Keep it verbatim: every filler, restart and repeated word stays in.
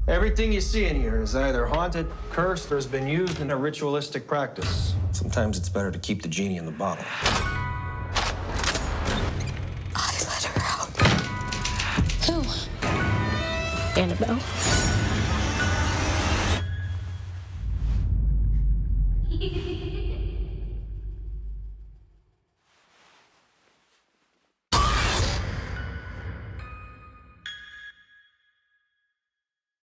Everything you see in here is either haunted, cursed, or has been used in a ritualistic practice. Sometimes it's better to keep the genie in the bottle. I let her out. Who? Annabelle.